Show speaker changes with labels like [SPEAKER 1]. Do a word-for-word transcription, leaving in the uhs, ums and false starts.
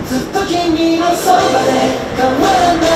[SPEAKER 1] ずっと君のそばで変わらない